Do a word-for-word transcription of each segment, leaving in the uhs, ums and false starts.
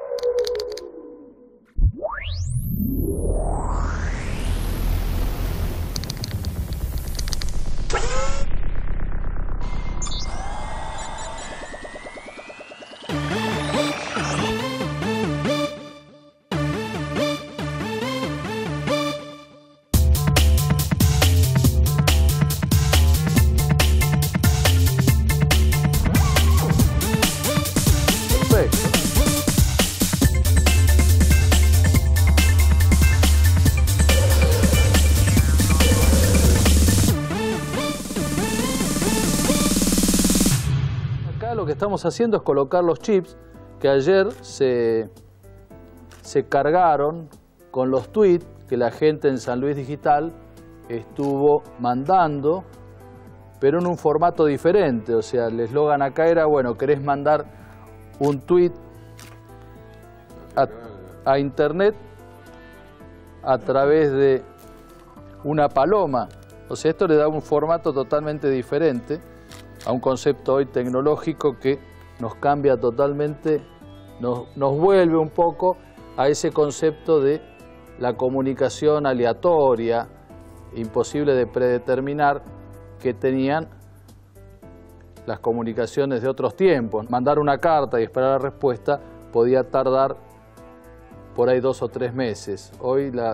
Lo que estamos haciendo es colocar los chips que ayer se, se cargaron con los tweets que la gente en San Luis Digital estuvo mandando, pero en un formato diferente. O sea, el eslogan acá era, bueno, querés mandar un tweet a, a internet a través de una paloma. O sea, esto le da un formato totalmente diferente a un concepto hoy tecnológico que nos cambia totalmente, nos, nos vuelve un poco a ese concepto de la comunicación aleatoria, imposible de predeterminar, que tenían las comunicaciones de otros tiempos. Mandar una carta y esperar la respuesta podía tardar por ahí dos o tres meses. Hoy la,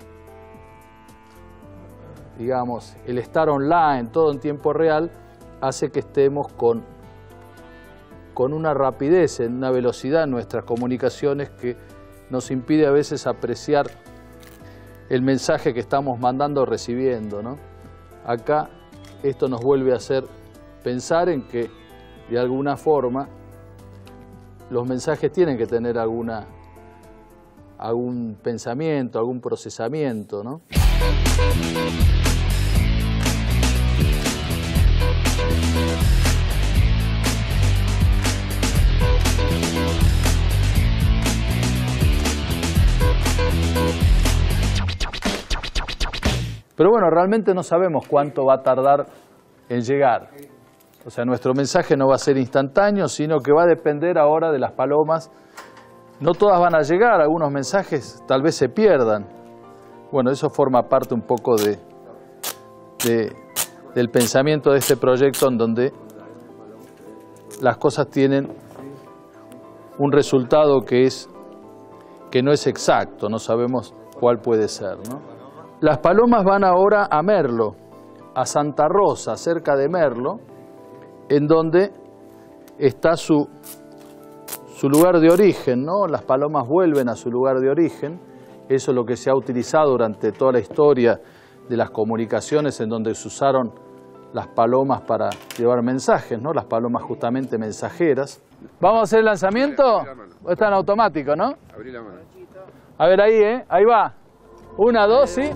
digamos, el estar online, todo en tiempo real, hace que estemos con, con una rapidez, en una velocidad en nuestras comunicaciones que nos impide a veces apreciar el mensaje que estamos mandando o recibiendo, ¿no? Acá esto nos vuelve a hacer pensar en que de alguna forma los mensajes tienen que tener alguna, algún pensamiento, algún procesamiento, ¿no? Pero bueno, realmente no sabemos cuánto va a tardar en llegar. O sea, nuestro mensaje no va a ser instantáneo, sino que va a depender ahora de las palomas. No todas van a llegar, algunos mensajes tal vez se pierdan. Bueno, eso forma parte un poco de, de, del pensamiento de este proyecto, en donde las cosas tienen un resultado que, es, que no es exacto, no sabemos cuál puede ser, ¿no? Las palomas van ahora a Merlo, a Santa Rosa, cerca de Merlo, en donde está su, su lugar de origen, ¿no? Las palomas vuelven a su lugar de origen. Eso es lo que se ha utilizado durante toda la historia de las comunicaciones, en donde se usaron las palomas para llevar mensajes, ¿no? Las palomas justamente mensajeras. ¿Vamos a hacer el lanzamiento? Está en automático, ¿no? Abrí la mano. A ver ahí, ¿eh? Ahí va. Una, dos, sí.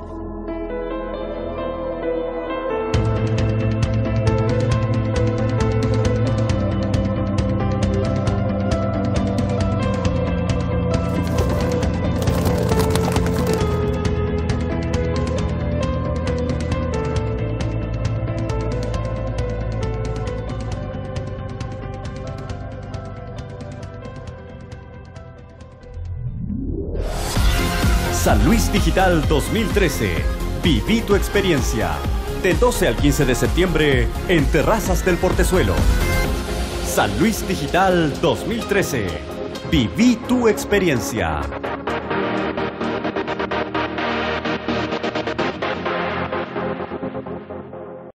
San Luis Digital dos mil trece. Viví tu experiencia. Del doce al quince de septiembre en Terrazas del Portezuelo. San Luis Digital dos mil trece. Viví tu experiencia.